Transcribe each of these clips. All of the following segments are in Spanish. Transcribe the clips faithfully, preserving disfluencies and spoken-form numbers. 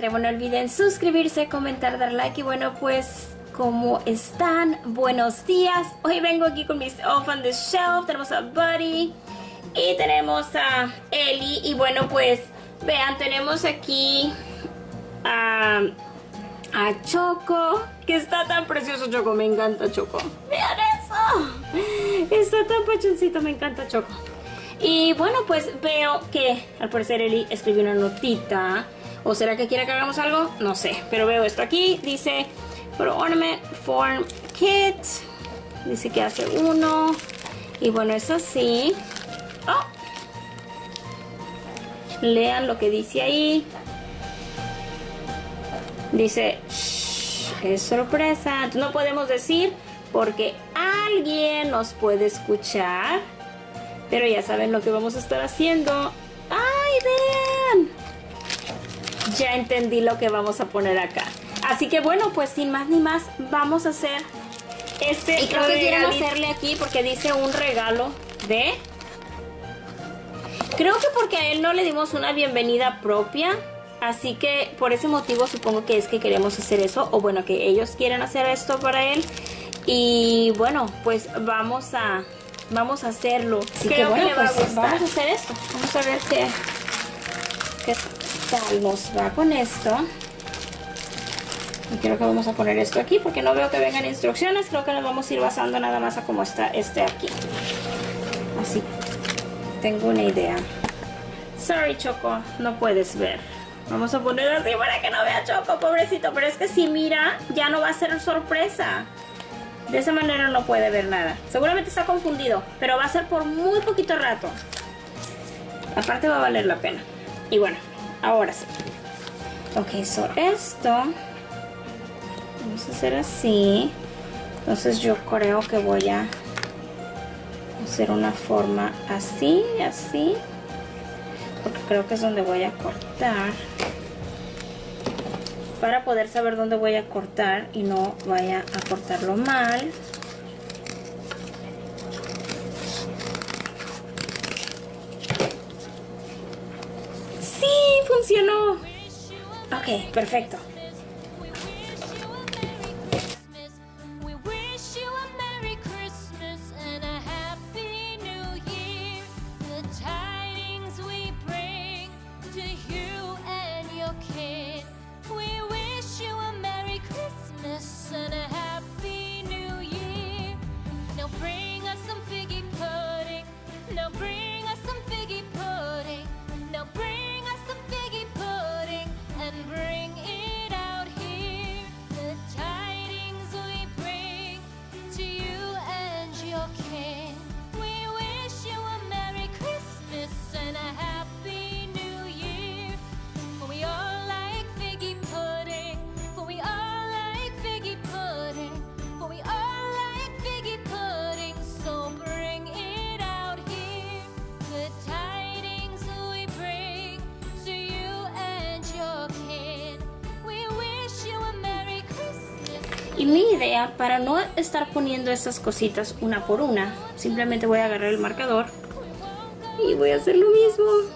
patria. Bueno, no olviden suscribirse, comentar, dar like. Y bueno, pues, ¿cómo están? Buenos días. Hoy vengo aquí con mis Off on the Shelf. Tenemos a Buddy y tenemos a Ellie. Y bueno, pues, vean, tenemos aquí a, a Choco, que está tan precioso. Choco, me encanta Choco. Vean eso. Está tan pachoncito, me encanta Choco. Y bueno, pues veo que al parecer Ellie escribió una notita. ¿O será que quiere que hagamos algo? No sé. Pero veo esto aquí. Dice Photo Ornament Form Kit. Dice que hace uno. Y bueno, es así. Oh. Lean lo que dice ahí. Dice shh, es sorpresa. Entonces no podemos decir porque alguien nos puede escuchar. Pero ya saben lo que vamos a estar haciendo. ¡Ay, vean! Ya entendí lo que vamos a poner acá. Así que bueno, pues sin más ni más, vamos a hacer este. Y creo que quieren hacerle aquí porque dice un regalo de... Creo que porque a él no le dimos una bienvenida propia. Así que por ese motivo supongo que es que queremos hacer eso. O bueno, que ellos quieren hacer esto para él. Y bueno, pues vamos a... Vamos a hacerlo. Así que bueno, pues vamos a hacer esto. Vamos a ver qué, qué tal nos va con esto. Y creo que vamos a poner esto aquí porque no veo que vengan instrucciones. Creo que nos vamos a ir basando nada más a cómo está este aquí. Así. Tengo una idea. Sorry, Choco. No puedes ver. Vamos a poner así para que no vea Choco, pobrecito. Pero es que si mira, ya no va a ser sorpresa. De esa manera no puede ver nada. Seguramente está confundido, pero va a ser por muy poquito rato. Aparte va a valer la pena. Y bueno, ahora sí. Ok, so esto vamos a hacer así. Entonces yo creo que voy a hacer una forma así, así. Porque creo que es donde voy a cortar. Para poder saber dónde voy a cortar y no vaya a cortarlo mal. ¡Sí! ¡Funcionó! Ok, perfecto. Y mi idea, para no estar poniendo estas cositas una por una, simplemente voy a agarrar el marcador y voy a hacer lo mismo.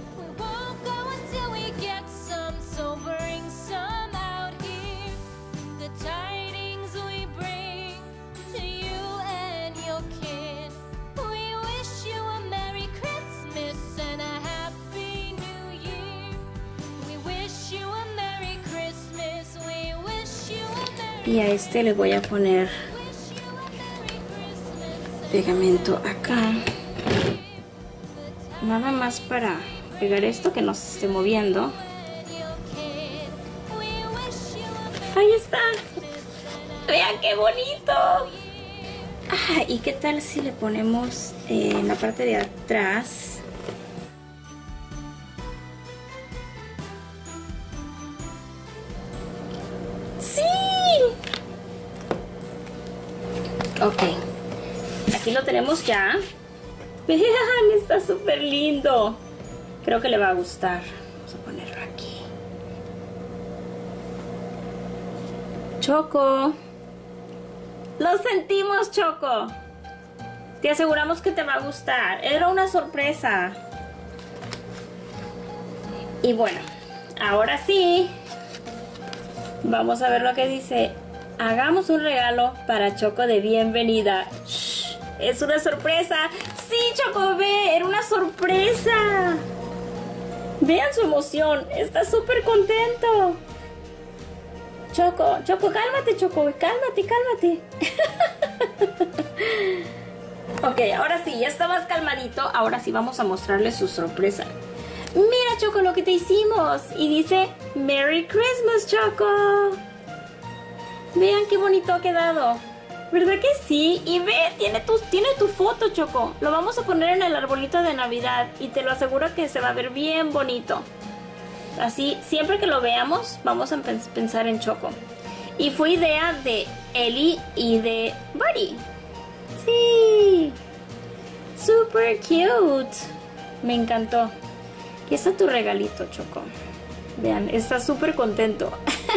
Y a este le voy a poner pegamento acá. Nada más para pegar esto que no se esté moviendo. Ahí está. Vean qué bonito. Ah, ¿y qué tal si le ponemos eh, en la parte de atrás? Ok, aquí lo tenemos ya. Vean, está súper lindo. Creo que le va a gustar. Vamos a ponerlo aquí. Choco, lo sentimos, Choco. Te aseguramos que te va a gustar. Era una sorpresa. Y bueno, ahora sí, Vamos a ver lo que dice. Hagamos un regalo para Choco de bienvenida. Shh, es una sorpresa. Sí, Choco, ve, era una sorpresa. Vean su emoción. Está súper contento. Choco, Choco, cálmate, Choco. Cálmate, cálmate. Ok, ahora sí, ya está más calmadito. Ahora sí vamos a mostrarle su sorpresa. Mira, Choco, lo que te hicimos. Y dice, Merry Christmas, Choco. Vean qué bonito ha quedado. ¿Verdad que sí? Y ve, tiene tu, tiene tu foto, Choco. Lo vamos a poner en el arbolito de Navidad. Y te lo aseguro que se va a ver bien bonito. Así, siempre que lo veamos, vamos a pensar en Choco. Y fue idea de Ellie y de Buddy. Sí. Super cute. Me encantó. Aquí está tu regalito, Choco. Vean, está súper contento.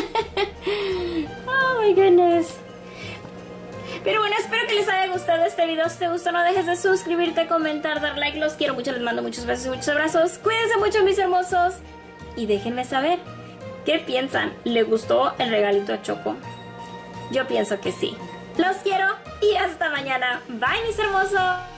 Oh my goodness. Pero bueno, espero que les haya gustado este video. Si te gustó, no dejes de suscribirte, comentar, dar like. Los quiero mucho, les mando muchos besos y muchos abrazos. Cuídense mucho, mis hermosos. Y déjenme saber, ¿qué piensan? ¿Le gustó el regalito a Choco? Yo pienso que sí. Los quiero y hasta mañana. Bye, mis hermosos.